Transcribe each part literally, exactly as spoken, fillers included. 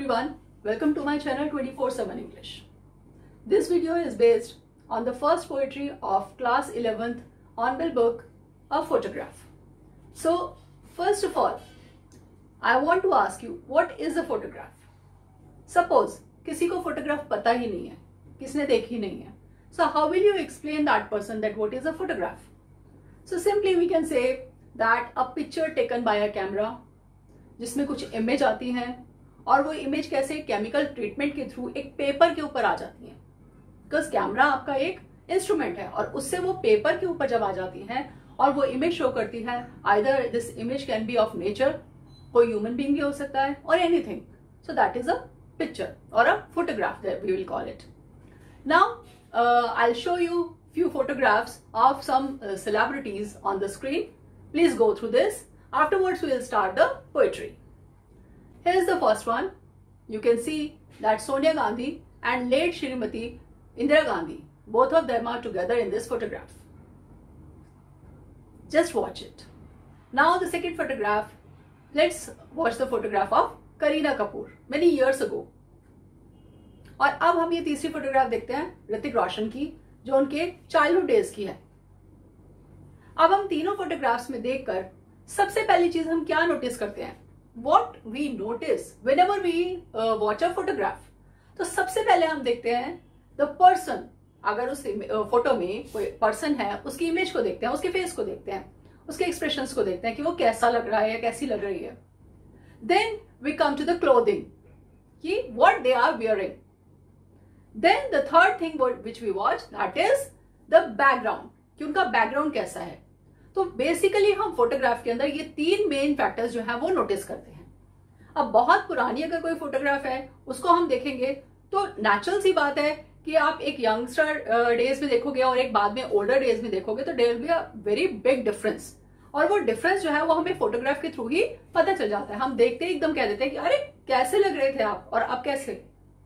everyone, welcome to my channel twenty-four seven English. This video is based on the first poetry of class eleventh on my book, A Photograph. So, first of all, I want to ask you, what is a photograph? Suppose किसी को photograph पता ही नहीं है, किसने देखी नहीं है. So how will you explain that person that what is a photograph? So simply we can say that a picture taken by a camera, जिसमें कुछ इमेज आती हैं और वो इमेज कैसे केमिकल ट्रीटमेंट के थ्रू एक पेपर के ऊपर आ जाती है. बिकॉज कैमरा आपका एक इंस्ट्रूमेंट है और उससे वो पेपर के ऊपर जब आ जाती है और वो इमेज शो करती है, either this image can be of nature, कोई ह्यूमन बीइंग भी हो सकता है, और anything. So that is a picture और a photograph that we will call it. Now I will show you few photographs of some uh, celebrities on the screen. Please go through this. Afterwards, we will start the poetry. Here is the first one. You can see that Sonia Gandhi and late Shrimati Indira Gandhi, both of them are together in this photograph. Just watch it. Now the second photograph. Let's watch the photograph of Kareena Kapoor many years ago. और अब हम ये तीसरी photograph देखते हैं ऋतिक रोशन की, जो उनके चाइल्डहुड डेज की है. अब हम तीनों फोटोग्राफ्स में देखकर सबसे पहली चीज हम क्या नोटिस करते हैं? What we notice whenever we uh, watch a photograph. तो सबसे पहले हम देखते हैं the person. अगर उस फोटो uh, में कोई पर्सन है, उसकी इमेज को देखते हैं, उसके फेस को देखते हैं, उसके एक्सप्रेशंस को देखते हैं कि वो कैसा लग रहा है या कैसी लग रही है. Then we come to the clothing, कि what they are wearing. Then the third thing which we watch, that is the background, कि उनका बैकग्राउंड कैसा है. तो बेसिकली हम फोटोग्राफ के अंदर ये तीन मेन फैक्टर्स जो हैं वो नोटिस करते हैं. अब बहुत पुरानी अगर कोई फोटोग्राफ है उसको हम देखेंगे तो नेचुरल सी बात है कि आप एक यंगस्टर डेज में देखोगे और एक बाद में ओल्डर डेज में देखोगे तो there will be a very big difference. और वो डिफरेंस जो है वो हमें फोटोग्राफ के थ्रू ही पता चल जाता है. हम देखते ही एकदम कह देते हैं कि अरे कैसे लग रहे थे आप और अब कैसे.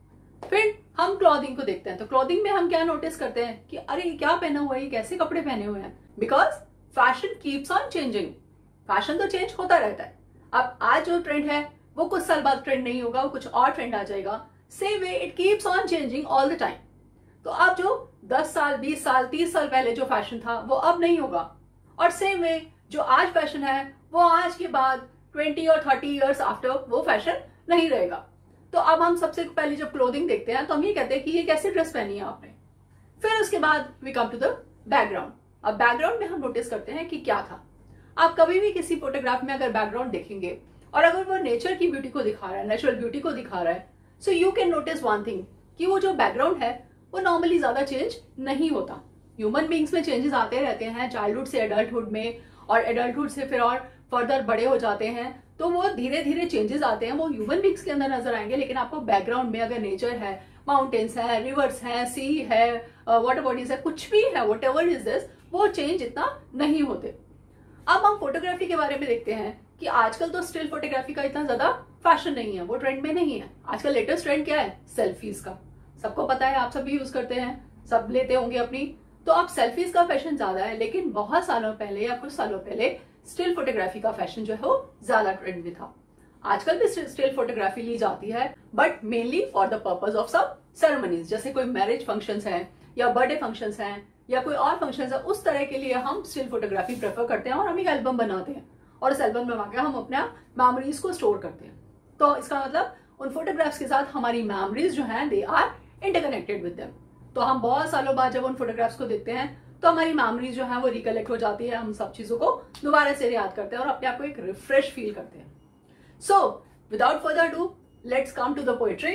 फिर हम क्लॉथिंग को देखते हैं तो क्लॉथिंग में हम क्या नोटिस करते हैं कि अरे क्या पहना हुआ है, ये कैसे कपड़े पहने हुए हैं. Because fashion keeps on changing. Fashion तो चेंज होता रहता है. अब आज जो ट्रेंड है वो कुछ साल बाद ट्रेंड नहीं होगा, वो कुछ और ट्रेंड आ जाएगा. Same way it keeps on changing all the time. तो अब जो दस साल बीस साल तीस साल पहले जो फैशन था वो अब नहीं होगा, और सेम वे जो आज फैशन है वो आज के बाद ट्वेंटी और थर्टी ईयर्स आफ्टर वो फैशन नहीं रहेगा. तो अब हम सबसे पहले जब क्लोथिंग देखते हैं तो हम ये कहते हैं कि ये कैसी ड्रेस पहनी है आपने. फिर उसके बाद we come to the background. अब बैकग्राउंड में हम नोटिस करते हैं कि क्या था. आप कभी भी किसी फोटोग्राफ में अगर बैकग्राउंड देखेंगे और अगर वो नेचर की ब्यूटी को दिखा रहा है, नेचुरल ब्यूटी को दिखा रहा है, so you can notice one thing कि वो जो बैकग्राउंड है वो नॉर्मली ज्यादा चेंज नहीं होता. ह्यूमन बींग्स में चेंजेस आते रहते हैं चाइल्डहुड से एडल्टहुड में, और एडल्टहुड से फिर और फर्दर बड़े हो जाते हैं तो वो धीरे धीरे चेंजेस आते हैं, वो ह्यूमन बींग्स के अंदर नजर आएंगे. लेकिन आपको बैकग्राउंड में अगर नेचर है, माउंटेन्स है, रिवर्स है, सी है, वाटर बॉडीज है, कुछ भी है, वट एवर इज दिस, वो चेंज इतना नहीं होते. अब हम फोटोग्राफी के बारे में देखते हैं कि आजकल तो स्टिल फोटोग्राफी का इतना ज्यादा फैशन नहीं है, वो ट्रेंड में नहीं है. आजकल लेटेस्ट ट्रेंड क्या है? सेल्फीज का. सबको पता है, आप सब भी यूज करते हैं, सब लेते होंगे अपनी. तो अब सेल्फीज का फैशन ज्यादा है, लेकिन बहुत सालों पहले या कुछ सालों पहले स्टिल फोटोग्राफी का फैशन जो है वो ज्यादा ट्रेंड में था. आजकल भी स्टिल फोटोग्राफी ली जाती है, but mainly for the purpose of sub ceremonies, जैसे कोई मैरिज फंक्शंस हैं या बर्थडे फंक्शंस हैं या कोई और फंक्शंस है, उस तरह के लिए हम स्टिल फोटोग्राफी प्रेफर करते हैं और हम एक एल्बम बनाते हैं और इस एल्बम में आकर हम अपना मेमोरीज को स्टोर करते हैं. तो इसका मतलब उन फोटोग्राफ्स के साथ हमारी मेमोरीज जो है they are interconnected with them. तो हम बहुत सालों बाद जब उन फोटोग्राफ्स को देखते हैं तो हमारी मेमोरीज जो है वो रिकलेक्ट हो जाती है, हम सब चीजों को दोबारा से याद करते हैं और अपने आप को एक रिफ्रेश फील करते हैं. So without further do let's come to the poetry.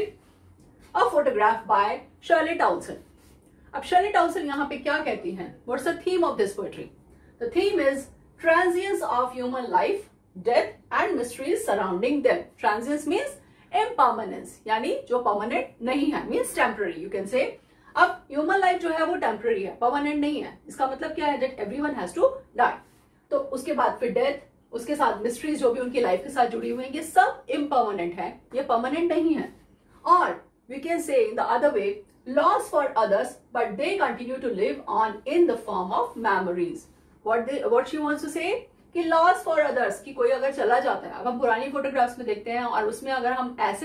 A photograph by Shirley Toulson. अब शर्ली टाउनसन यहाँ पे क्या कहती हैं? What's the theme of this poetry? The theme is transience of human life, death and mysteries surrounding them. Transience means impermanence, यानी जो permanent नहीं है, means temporary, you can say. अब ह्यूमन लाइफ जो है वो टेम्पररी है, परमानेंट नहीं है. इसका मतलब क्या है? That everyone has to die. तो उसके बाद फिर डेथ, उसके साथ मिस्ट्रीज जो भी उनकी लाइफ के साथ जुड़ी हुई हैं, ये सब इम्पर्मानेंट है, ये परमानेंट नहीं है. और we can say in the other way, loss for others but they continue to live on in the form of memories. What they what she wants to say कि लॉस फॉर अदर्स, कि कोई अगर चला जाता है, अब हम पुरानी फोटोग्राफ्स में देखते हैं और उसमें अगर हम ऐसे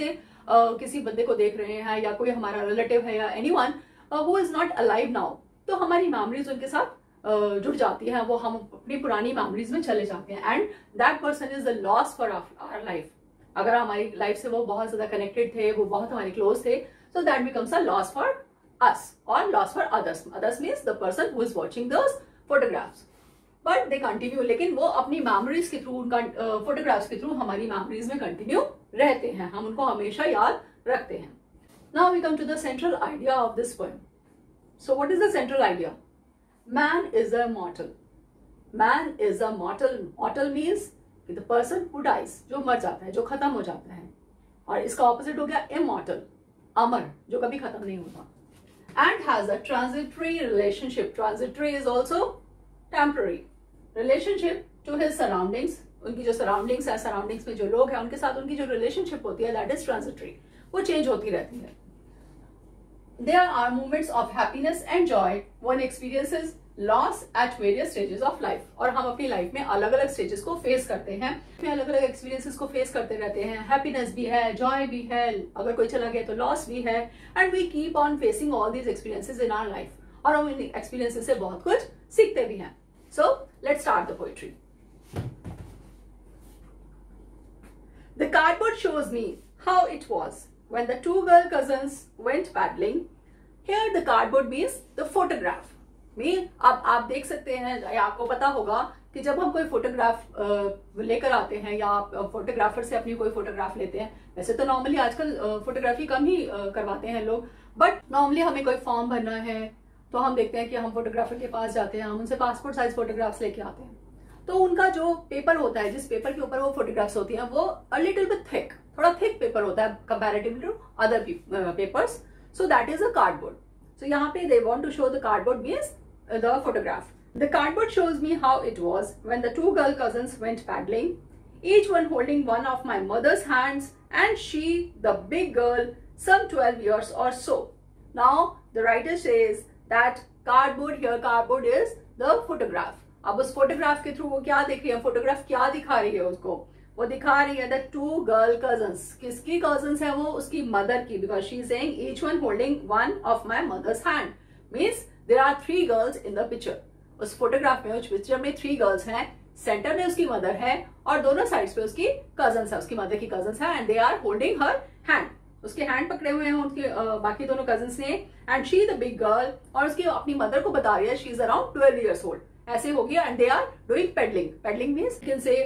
uh, किसी बंदे को देख रहे हैं या कोई हमारा रिलेटिव है या anyone who is not alive now, तो हमारी मेमोरीज उनके साथ uh, जुड़ जाती हैं, वो हम अपनी पुरानी मेमोरीज में चले जाते हैं and that person is the loss for our life. अगर हमारी लाइफ से वो बहुत ज्यादा कनेक्टेड थे, वो बहुत हमारे क्लोज थे, so that becomes a loss for us or loss for others. Others means the person who is watching those photographs. But they continue, लेकिन वो अपनी memories के थ्रू, उनका photographs के थ्रू हमारी memories में continue रहते हैं, हम उनको हमेशा याद रखते हैं। Now we come to the central idea of this poem. So what is the central idea? Man is a mortal. Man is a mortal. Mortal means the person who dies, जो मर जाता है, जो खत्म हो जाता है, और इसका opposite हो गया immortal, अमर, जो कभी खत्म नहीं होता। And has a transitory relationship, transitory is also temporary relationship to his surroundings, उनकी जो सराउंडिंग्स है, सराउंडिंग्स में जो लोग हैं उनके साथ उनकी जो रिलेशनशिप होती है दैट इज ट्रांजिटरी, वो चेंज होती रहती है। There are moments of happiness and joy one experiences loss at various stages of life, और हम अपनी लाइफ में अलग अलग स्टेजेस को फेस करते हैं, अलग अलग एक्सपीरियंसेस को फेस करते रहते हैं, हैप्पीनेस भी है, जॉय भी है, अगर कोई चला गया तो लॉस भी है, and we keep on facing all these experiences in our life, और हम इन एक्सपीरियंसेस से बहुत कुछ सीखते भी हैं। So let's start the poetry. The cardboard shows me how it was when the two girl cousins went paddling. Here the cardboard means the photograph में, अब आप देख सकते हैं या आपको पता होगा कि जब हम कोई फोटोग्राफ लेकर आते हैं या आप फोटोग्राफर से अपनी कोई फोटोग्राफ लेते हैं, वैसे तो नॉर्मली आजकल फोटोग्राफी कम ही करवाते हैं लोग, बट नॉर्मली हमें कोई फॉर्म भरना है तो हम देखते हैं कि हम फोटोग्राफर के पास जाते हैं, हम उनसे पासपोर्ट साइज फोटोग्राफ्स लेके आते हैं, तो उनका जो पेपर होता है, जिस पेपर के ऊपर वो फोटोग्राफ्स होती हैं, वो अ लिटिल बिट थिक, थोड़ा थिक पेपर होता है comparatively to other papers, so that is a cardboard. So यहाँ पे they want to show the cardboard means the photograph. The cardboard shows me how it was when the two girl cousins went paddling, each one holding one of my mother's hands, and she, the big girl, some twelve years or so. Now the writer says that cardboard, here cardboard is the photograph. अब उस photograph के through वो क्या देख रही है, photograph क्या दिखा रही है उसको, वो दिखा रही है the two girl cousins. किसकी cousins है वो? उसकी mother की, because she is saying each one holding one of my mother's hand, means there are three girls in the picture. उस फोटोग्राफ में, उस पिक्चर में थ्री गर्ल्स हैं, सेंटर में उसकी मदर है और दोनों साइड्स पे उसकी कजन्स है, उसकी मदर की कजन्स है, and they are holding her hand, उसके हैंड पकड़े हुए हैं उनके uh, बाकी दोनों कजन्स ने, and she the big girl, और उसकी अपनी मदर को बता रही है she is around twelve years old, ऐसे हो गया, and they are doing paddling. Paddling means can say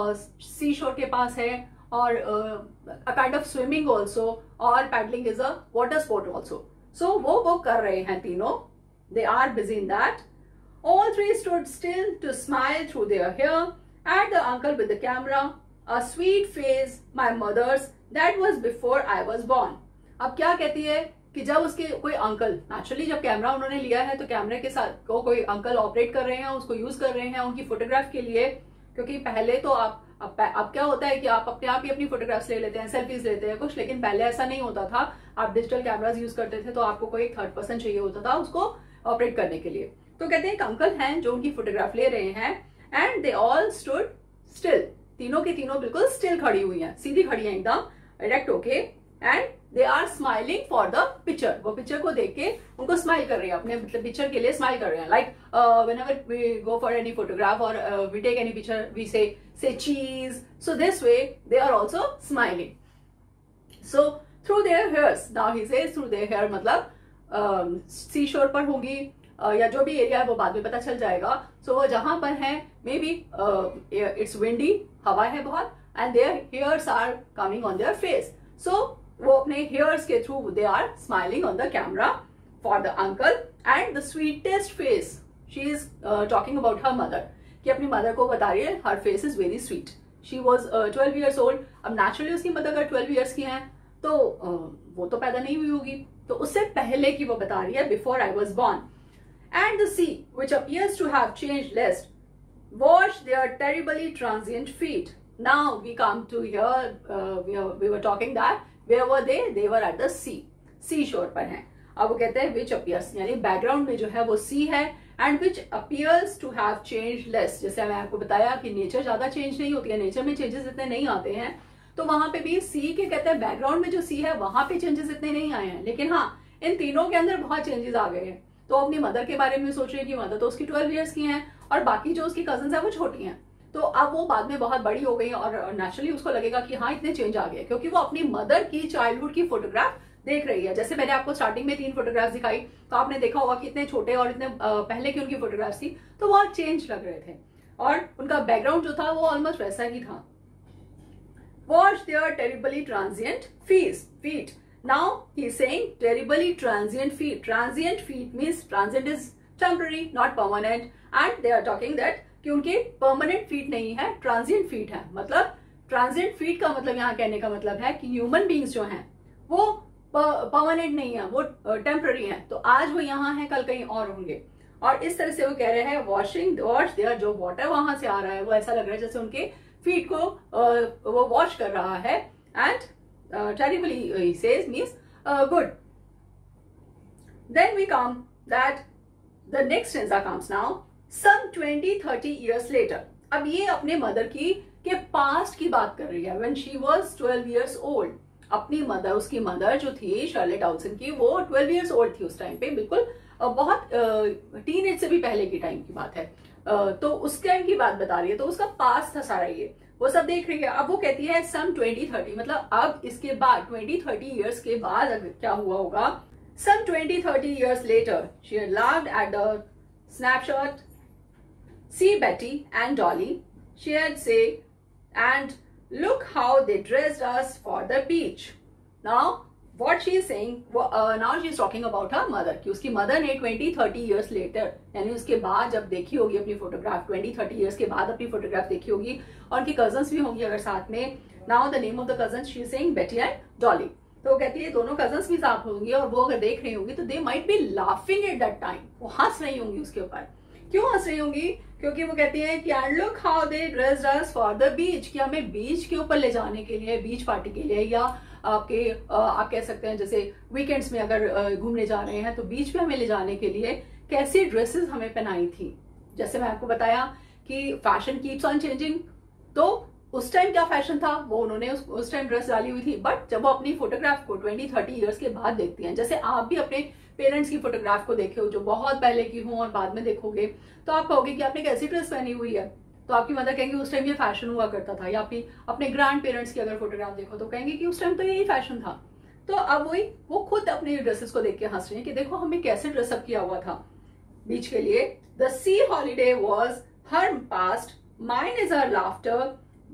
sea shore के पास है, और a kind of swimming also, और paddling is a water sport also. सो वो वो कर रहे हैं तीनों, they are busy in that. All three stood still to smile through their hair at the uncle with the camera, a sweet face, my mother's, that was before I was born. अब क्या कहती है कि जब उसके कोई uncle, naturally जब camera उन्होंने लिया है तो कैमरे के साथ को कोई अंकल ऑपरेट कर रहे हैं, उसको यूज कर रहे हैं उनकी फोटोग्राफ के लिए, क्योंकि पहले तो आप अब, अब क्या होता है कि आप अपने आप ही अपनी फोटोग्राफ्स ले लेते हैं, सेल्फीज लेते हैं कुछ, लेकिन पहले ऐसा नहीं होता था, आप डिजिटल कैमराज यूज करते थे, तो आपको कोई एक थर्ड पर्सन चाहिए होता था उसको ऑपरेट करने के लिए। तो कहते हैं एक अंकल हैं जो उनकी फोटोग्राफ ले रहे हैं, and they all stood still, तीनों की तीनों बिल्कुल स्टिल खड़ी हुई हैं, सीधी खड़ी हैं एकदम डायरेक्ट होके, and they are smiling for the picture, वो पिक्चर को देख के उनको स्माइल कर रही है, अपने मतलब पिक्चर के लिए स्माइल कर रहे हैं, like whenever we go for any photograph और we take any picture we say say cheese, so this way they are also smiling. So through their hairs, now he says through their hair, मतलब see uh, शोर पर होंगी uh, या जो भी area है वो बाद में पता चल जाएगा। सो so, वो जहां पर है मे बी इट्स विंडी, हवा है बहुत, and their hairs are coming on their face, so वो अपने हेयर्स के through they are smiling on the camera for the uncle, and the sweetest face, she is talking about her mother, कि अपनी mother को बता रही है her face is very sweet, she was twelve years old. अब naturally उसकी mother अगर twelve years की हैं तो uh, वो तो पैदा नहीं हुई होगी, तो उससे पहले की वो बता रही है before I was born. And the sea which appears to have changed least wash their terribly transient feet. Now we come to here, we were talking that where were they, they were at the sea, sea shore पर हैं। अब वो कहते हैं विच appears, यानी background में जो है वो सी है, and which appears to have changed less, जैसे मैं आपको बताया कि नेचर ज्यादा चेंज नहीं होती है, नेचर में चेंजेस इतने नहीं आते हैं, तो वहां पे भी सी के कहते हैं बैकग्राउंड में जो सी है वहां पे चेंजेस इतने नहीं आए हैं, लेकिन हाँ इन तीनों के अंदर बहुत चेंजेस आ गए हैं। तो अपनी मदर के बारे में सोच रही है कि मदर तो उसकी ट्वेल्व ईयर्स की हैं और बाकी जो उसकी कजन्स है वो छोटी हैं। तो अब वो बाद में बहुत बड़ी हो गई और नेचुरली उसको लगेगा कि हाँ इतने चेंज आ गए, क्योंकि वो अपनी मदर की चाइल्डहुड की फोटोग्राफ देख रही है। जैसे मैंने आपको स्टार्टिंग में तीन फोटोग्राफ्स दिखाई तो आपने देखा होगा कि इतने छोटे और इतने पहले की उनकी फोटोग्राफ्स थी तो बहुत चेंज लग रहे थे और उनका बैकग्राउंड जो था वो ऑलमोस्ट वैसा ही था। Watch their terribly transient feet. Feet. Now he is saying terribly transient feet. Transient feet means transient is temporary, not permanent. And they are talking that कि उनके permanent feet नहीं है, transient feet है। मतलब transient feet का मतलब यहाँ कहने का मतलब है कि human beings जो हैं वो permanent नहीं है, वो temporary हैं। तो आज वो यहाँ है, कल कहीं और होंगे। और इस तरह से वो कह रहे हैं washing wash their जो water वहां से आ रहा है वो ऐसा लग रहा है जैसे उनके फीट को uh, वो वॉश कर रहा है। And terribly he says means good. Then we come that the next stanza comes now some twenty thirty years later. अब ये अपने मदर की के पास्ट की बात कर रही है। When she was twelve years old, अपनी मदर उसकी मदर जो थी शार्लेट डाउसन की वो ट्वेल्व इयर्स ओल्ड थी उस टाइम पे, बिल्कुल uh, बहुत टीन uh, एज से भी पहले की टाइम की बात है। Uh, तो उस टाइम की बात बता रही है, तो उसका पास था सारा ये वो सब देख रही है। अब वो कहती है सम ट्वेंटी थर्टी, मतलब अब इसके बाद ट्वेंटी थर्टी इयर्स के बाद अगर क्या हुआ होगा। Some twenty thirty years later she had laughed at the snapshot, see Betty and Dolly, she had say, and look how they dressed us for the beach. Now what she is saying, uh, now she is talking about her mother कि उसकी mother ने twenty thirty years letter यानी उसके बाद जब देखी होगी अपनी फोटोग्राफ, ट्वेंटी थर्टी इयर्स के बाद अपनी फोटोग्राफ देखी होगी और उनकी कजन्स भी होंगी अगर साथ में। Now the name of the cousins she is saying Betty and Dolly. तो वो कहती है दोनों कजन्स भी साथ होंगी और वो अगर देख रही होंगी तो they might be laughing at that time, वो हंस रही होंगी उसके ऊपर। क्यों हंस रही होंगी? क्योंकि वो कहती है कि and look how they dressed us for the beach, कि हमें बीच के ऊपर ले जाने के लिए, बीच पार्टी के लिए, या आपके आप कह सकते हैं जैसे वीकेंड्स में अगर घूमने जा रहे हैं तो बीच पे हमें ले जाने के लिए कैसी ड्रेसेस हमें पहनाई थी। जैसे मैं आपको बताया कि फैशन कीप्स ऑन चेंजिंग, तो उस टाइम क्या फैशन था वो उन्होंने उस, उस टाइम ड्रेस डाली हुई थी, बट जब वो अपनी फोटोग्राफ को ट्वेंटी थर्टी इयर्स के बाद देखती हैं, जैसे आप भी अपने पेरेंट्स की फोटोग्राफ को देखे हो जो बहुत पहले की हो और बाद में देखोगे तो आप कहोगे कि आपने कैसी ड्रेस पहनी हुई है, तो आपकी मदर कहेंगे उस टाइम ये फैशन हुआ करता था। या आपकी अपने ग्रैंड पेरेंट्स की अगर फोटोग्राफ देखो तो कहेंगे कि उस टाइम तो यही फैशन था। तो अब वही वो खुद अपने ड्रेसेस को देख के हंस रही है कि देखो हमें कैसे ड्रेसअप किया हुआ था बीच के लिए। The sea holiday was her past, mine is her laughter,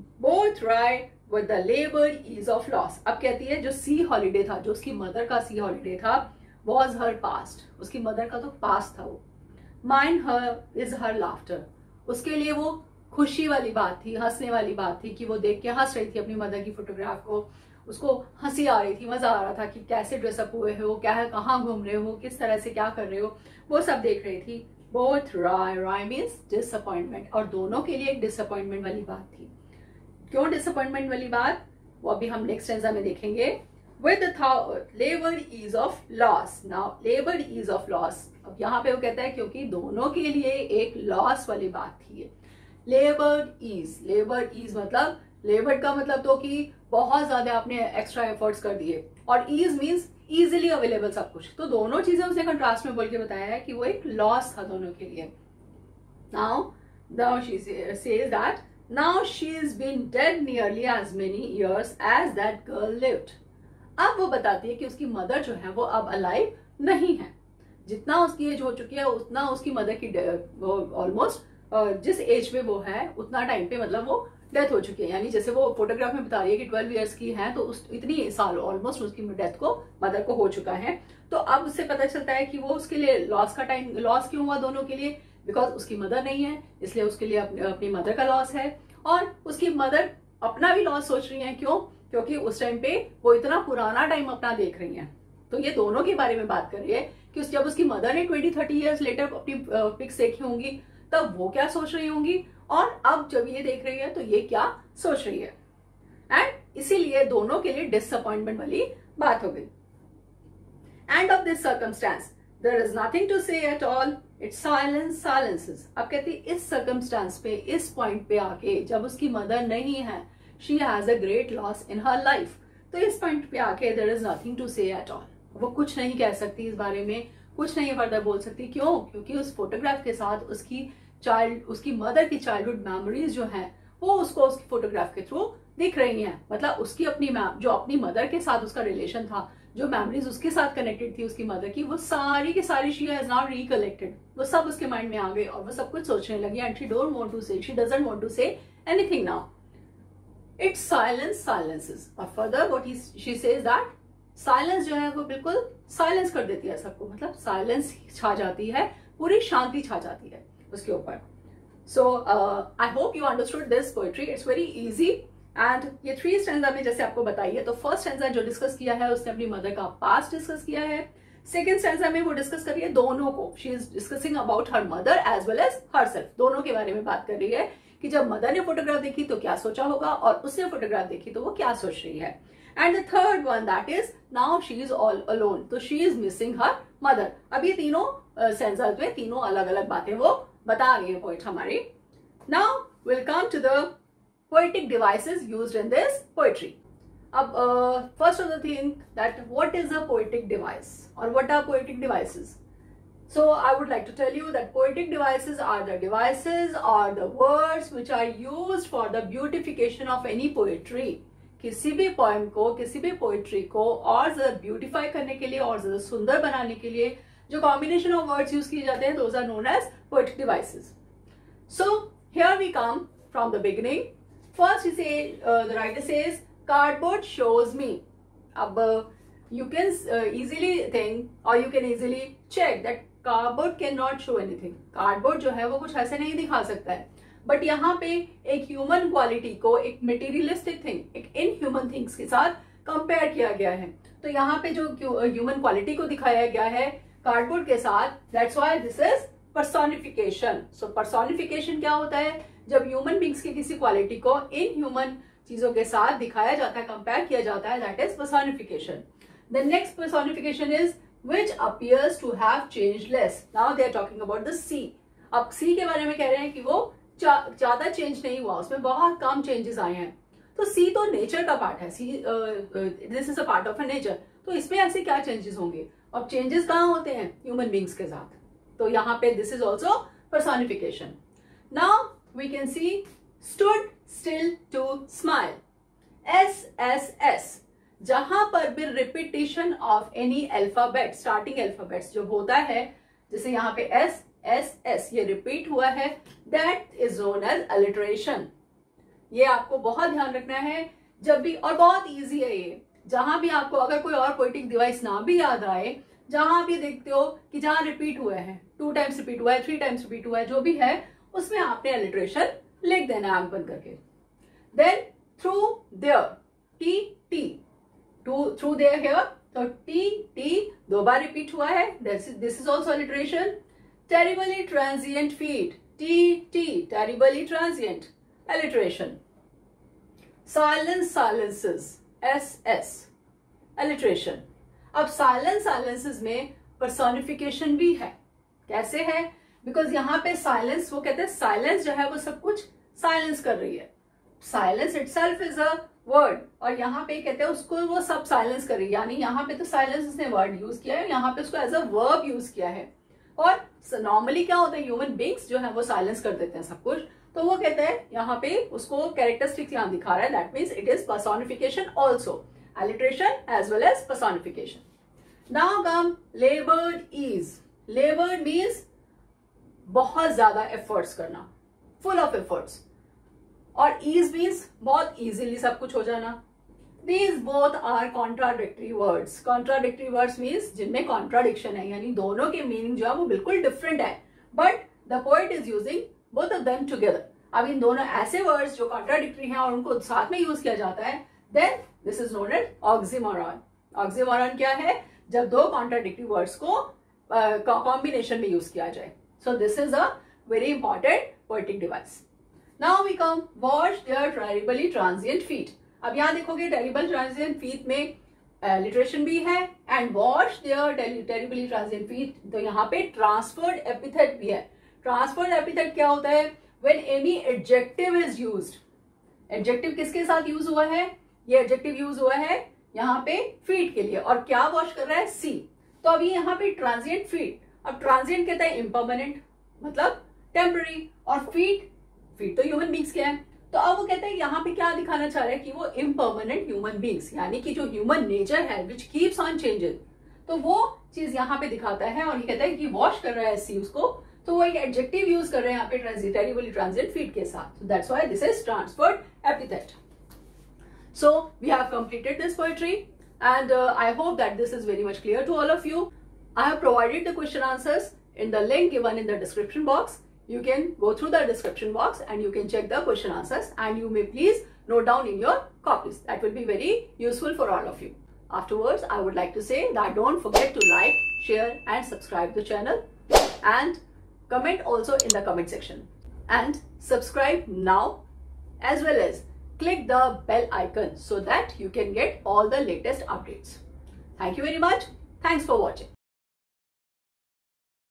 both right with the labour ease of loss. अब कहती है जो सी हॉलीडे था, जो उसकी मदर का सी हॉलीडे था, वॉज हर पास्ट, उसकी मदर का तो पास्ट था वो। Mine her is her laughter, उसके लिए वो खुशी वाली बात थी, हंसने वाली बात थी कि वो देख के हंस रही थी अपनी मदर की फोटोग्राफ को, उसको हंसी आ रही थी, मजा आ रहा था कि कैसे ड्रेसअप हुए हो, क्या कहाँ घूम रहे हो, किस तरह से क्या कर रहे हो, वो सब देख रही थी। Both wry, wry means disappointment, और दोनों के लिए एक डिसअपॉइंटमेंट वाली बात थी। क्यों डिसअपॉइंटमेंट वाली बात, वो अभी हम नेक्स्ट स्टेंजा में देखेंगे। With the labor ease of loss. Now labor ease of loss, अब यहाँ पे वो कहता है क्योंकि दोनों के लिए एक लॉस वाली बात थी। लेबर ईज, लेबर ईज मतलब लेबर का मतलब तो कि बहुत ज्यादा आपने एक्स्ट्रा एफर्ट्स कर दिए, और ईज मीन्स इजीली अवेलेबल सब कुछ। तो दोनों चीजें उसने कंट्रास्ट में बोल के बताया है कि वो एक लॉस था दोनों के लिए। Now now she says that now she is been dead nearly as many years as that girl lived. अब वो बताती है कि उसकी मदर जो है वो अब अलाइव नहीं है, जितना उसकी एज हो चुकी है उतना उसकी मदर की ऑलमोस्ट जिस एज पे वो है उतना टाइम पे मतलब वो डेथ हो चुकी है। यानी जैसे वो फोटोग्राफ में बता रही है कि ट्वेल्व इयर्स की है तो उस इतनी साल ऑलमोस्ट उसकी डेथ को मदर को हो चुका है। तो अब उससे पता चलता है कि वो उसके लिए लॉस का टाइम, लॉस क्यों हुआ दोनों के लिए, बिकॉज उसकी मदर नहीं है इसलिए उसके लिए अपनी, अपनी मदर का लॉस है, और उसकी मदर अपना भी लॉस सोच रही है। क्यों? क्योंकि उस टाइम पे वो इतना पुराना टाइम अपना देख रही हैं। तो ये दोनों के बारे में बात कर रही है कि जब उसकी मदर ने ट्वेंटी थर्टी इयर्स लेटर अपनी पिक्स देखी होंगी तब वो क्या सोच रही होंगी, और अब जब ये देख रही है तो ये क्या सोच रही है। एंड इसीलिए दोनों के लिए डिसअपॉइंटमेंट वाली बात हो गई। And of this circumstance there is nothing to say at all, it's silence silences. अब कहती इस सर्कमस्टांस पे, इस पॉइंट पे आके जब उसकी मदर नहीं है, she has a great loss in her life. तो इस पॉइंट पे आके there is nothing to say at all, वो कुछ नहीं कह सकती इस बारे में, कुछ नहीं फर्दर बोल सकती। क्यों? क्योंकि उस फोटोग्राफ के साथ उसकी चाइल्ड उसकी मदर की चाइल्डहुड मेमोरीज जो हैं वो उसको उसकी फोटोग्राफ के थ्रू दिख रही हैं। मतलब उसकी अपनी जो अपनी मदर के साथ उसका रिलेशन था, जो मेमोरीज उसके साथ कनेक्टेड थी उसकी मदर की, वो सारी की सारी शी हैज नाउ रिकलेक्टेड, वो सब उसके माइंड में आ गई और वो सब कुछ सोचने लगी। And she don't want to say she doesn't want to say anything now. It's silence silences. और further what she says that silence जो है वो बिल्कुल साइलेंस कर देती है सबको, मतलब साइलेंस छा जाती है, पूरी शांति छा जाती है उसके ऊपर। So I hope you understood this poetry, it's very easy. एंड ये थ्री स्टैंजा में जैसे आपको बताइए, तो फर्स्ट स्टैंजा जो डिस्कस किया है उसने अपनी मदर का पास्ट डिस्कस किया है। सेकंड स्टैंजा में वो डिस्कस कर रही है दोनों को, she is discussing about her mother as well as herself, दोनों के बारे में बात कर रही है कि जब मदर ने फोटोग्राफ देखी तो क्या सोचा होगा और उसने फोटोग्राफ देखी तो वो क्या सोच रही है। And the third one that is now she is all alone, तो she is missing her mother. अब ये तीनों स्टैंजा में तीनों अलग अलग बातें वो बता रही है पोएट हमारी। Now will come to the poetic devices used in this poetry. Ab, uh, first of the thing that what is a poetic device or what are poetic devices? So I would like to tell you that poetic devices are the devices or the words which are used for the beautification of any poetry. किसी भी poem को, किसी भी poetry को और ज़्यादा beautify करने के लिए और ज़्यादा सुंदर बनाने के लिए जो combination of words use किए जाते हैं, those are known as poetic devices. So here we come from the beginning. First, he say, uh, the writer says, cardboard shows me. Ab, uh, you can uh, easily think or you can easily check that cardboard cannot show anything. Cardboard जो है वो कुछ ऐसे नहीं दिखा सकता है, but यहाँ पे एक ह्यूमन क्वालिटी को एक मटेरियलिस्टिक थिंग, एक इनह्यूमन थिंग्स के साथ कंपेयर किया गया है। तो यहाँ पे जो ह्यूमन क्वालिटी को दिखाया गया है कार्डबोर्ड के साथ, that's why this is personification. So personification क्या होता है? जब ह्यूमन बींग्स की किसी क्वालिटी को इन ह्यूमन चीजों के साथ दिखाया जाता है, कंपेयर किया जाता है, that is personification. The next personification is which appears to have changed less. Now they are talking about the sea. अब सी के बारे में कह रहे हैं कि वो ज्यादा चेंज नहीं हुआ, उसमें बहुत कम चेंजेस आए हैं। तो सी तो नेचर का पार्ट है, sea this is a part of a nature, तो इसमें ऐसे क्या चेंजेस होंगे? अब चेंजेस कहाँ होते हैं? ह्यूमन बींग्स के साथ। तो यहाँ पे this is also personification. Now we can see stood still to smile, S S S। जहां पर भी repetition of any alphabet, starting alphabets जो होता है, जैसे यहाँ पे S S S ये रिपीट हुआ है, that is known as alliteration. ये आपको बहुत ध्यान रखना है जब भी, और बहुत इजी है ये। जहां भी आपको अगर कोई और पोएटिक डिवाइस ना भी याद आए, जहां भी देखते हो कि जहां रिपीट हुए हैं, टू टाइम्स रिपीट हुआ है, थ्री टाइम्स रिपीट हुआ है, जो भी है उसमें आपने अलिटरेशन लिख देना आंख बंद करके। Then through their, T T, two through their hair, तो टी टी दो बार रिपीट हुआ है, this is also alliteration. Terribly transient feet, T T, terribly transient, alliteration. Silence silences, S S, alliteration. अब साइलेंस साइलेंसेस में personification भी है। कैसे है? बिकॉज यहाँ पे साइलेंस, वो कहते हैं साइलेंस जो है वो सब कुछ साइलेंस कर रही है, silence itself is a word, और यहाँ पे कहते हैं उसको वो सब साइलेंस कर रही है। यानी यहाँ पे तो साइलेंस उसने वर्ड यूज किया है, यहाँ पे उसको एज अ वर्ब यूज किया है। और नॉर्मली क्या होता है, ह्यूमन बींग्स जो है वो साइलेंस कर देते हैं सब कुछ, तो वो कहते हैं यहाँ पे उसको कैरेक्टरिस्टिक्स यहाँ दिखा रहा है, that means it is personification also, alliteration as well as personification. Now come laboured ease. Laboured means बहुत ज्यादा एफर्ट्स करना, फुल ऑफ एफर्ट्स, और ईज मीन्स बहुत इजीली सब कुछ हो जाना। These both are contradictory words. Contradictory words means जिनमें कॉन्ट्राडिक्शन है, यानी दोनों के मीनिंग जो है वो बिल्कुल डिफरेंट है, but the poet is using both of them together. अब इन दोनों ऐसे वर्ड्स जो कॉन्ट्राडिक्टरी हैं और उनको साथ में यूज किया जाता है, then this is known as oxymoron. Oxymoron क्या है? जब दो कॉन्ट्राडिक्टरी वर्ड्स को कॉम्बिनेशन uh, में यूज किया जाए। So this is a very important poetic device. Now we come wash their terribly transient feet. अब यहाँ देखोगे terrible transient feet में लिटरेशन uh, भी है, and wash their terribly transient feet, तो यहाँ पे transferred epithet भी है। Transferred epithet क्या होता है? When any adjective is used, adjective किसके साथ यूज हुआ है? ये एडजेक्टिव यूज हुआ है यहाँ पे फीड के लिए, और क्या वॉश कर रहा है? सी। तो अभी यहाँ पे ट्रांजिएंट फीड, अब ट्रांजिएंट कहता है इम्पर्मानेंट मतलब टेम्पररी, और फीड फीड तो ह्यूमन बींग्स के हैं, तो अब वो कहता है यहाँ पे क्या दिखाना चाह रहा है कि वो इम्पर्मानेंट ह्यूमन बींग्स, यानी कि जो ह्यूमन नेचर है विच कीप्स ऑन चेंजिंग, तो वो चीज यहाँ पे दिखाता है। और ये कहता है कि वॉश कर रहा है सी उसको, तो वो एक एडजेक्टिव यूज कर रहे हैं यहाँ पे ट्रांजिटरी वाली ट्रांजिएंट फीड के साथ। That's why this is transferred epithet. So we have completed this poetry, and uh, I hope that this is very much clear to all of you. I have provided the question answers in the link given in the description box. You can go through the description box and you can check the question answers, and you may please note down in your copies. That will be very useful for all of you. Afterwards, I would like to say that don't forget to like, share and subscribe the channel, and comment also in the comment section. And subscribe now, as well as click the bell icon so that you can get all the latest updates. Thank you very much. Thanks for watching.